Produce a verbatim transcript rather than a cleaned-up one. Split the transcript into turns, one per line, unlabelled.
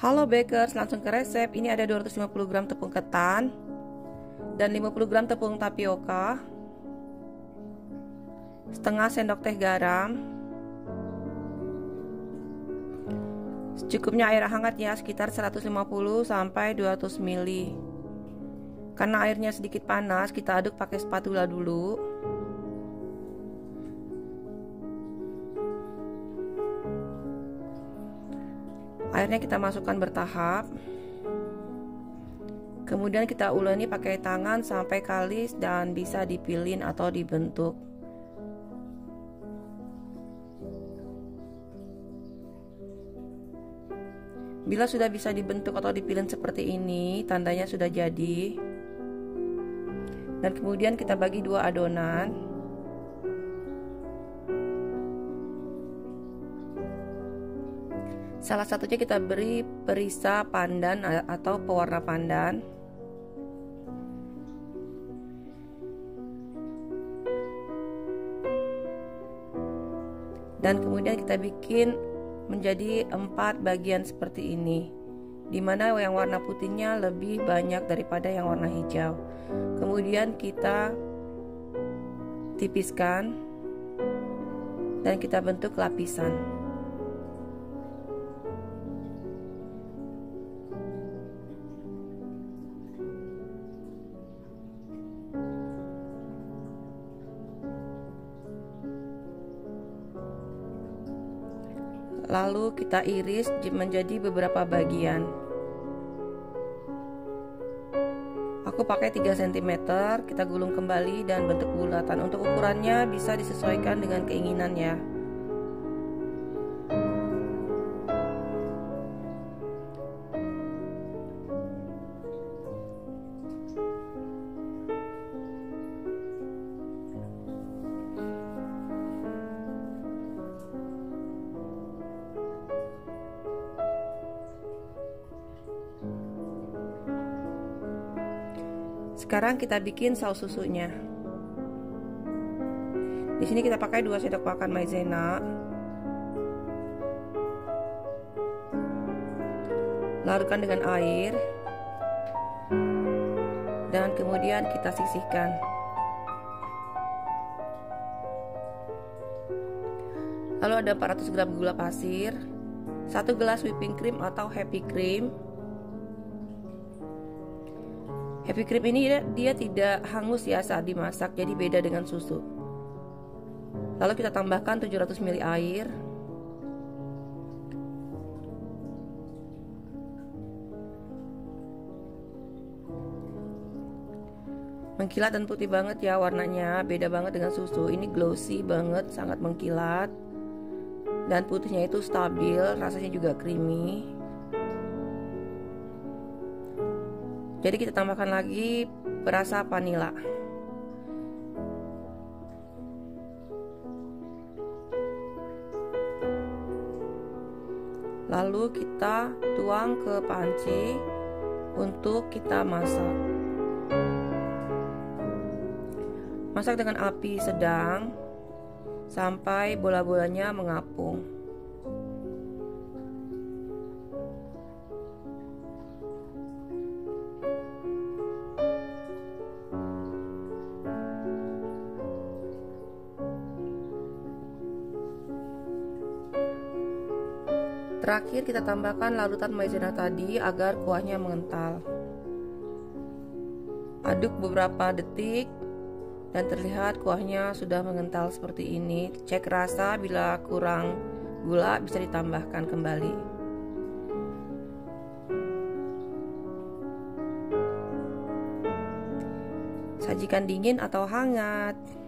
Halo bakers, langsung ke resep. Ini ada dua ratus lima puluh gram tepung ketan dan lima puluh gram tepung tapioka, setengah sendok teh garam, secukupnya air hangat ya, sekitar seratus lima puluh sampai dua ratus mililiter. Karena airnya sedikit panas, kita aduk pakai spatula dulu. Airnya kita masukkan bertahap. Kemudian kita uleni pakai tangan sampai kalis dan bisa dipilin atau dibentuk. Bila sudah bisa dibentuk atau dipilin seperti ini, tandanya sudah jadi. Dan kemudian kita bagi dua adonan. Salah satunya kita beri perisa pandan atau pewarna pandan. Dan kemudian kita bikin menjadi empat bagian seperti ini, dimana yang warna putihnya lebih banyak daripada yang warna hijau. Kemudian kita tipiskan dan kita bentuk lapisan. Lalu kita iris menjadi beberapa bagian. Aku pakai tiga sentimeter, kita gulung kembali dan bentuk bulatan. Untuk ukurannya bisa disesuaikan dengan keinginan ya. Sekarang kita bikin saus susunya. Di sini kita pakai dua sendok makan maizena. Larutkan dengan air. Dan kemudian kita sisihkan. Lalu ada empat ratus gram gula pasir, satu gelas whipping cream atau happy cream. Happy cream ini dia, dia tidak hangus ya saat dimasak, jadi beda dengan susu. Lalu kita tambahkan tujuh ratus mililiter air. Mengkilat dan putih banget ya warnanya, beda banget dengan susu. Ini glossy banget, sangat mengkilat. Dan putihnya itu stabil, rasanya juga creamy. Jadi kita tambahkan lagi perasa vanila. Lalu kita tuang ke panci untuk kita masak. Masak dengan api sedang sampai bola-bolanya mengapung. Terakhir kita tambahkan larutan maizena tadi agar kuahnya mengental. Aduk beberapa detik dan terlihat kuahnya sudah mengental seperti ini. Cek rasa, bila kurang gula bisa ditambahkan kembali. Sajikan dingin atau hangat.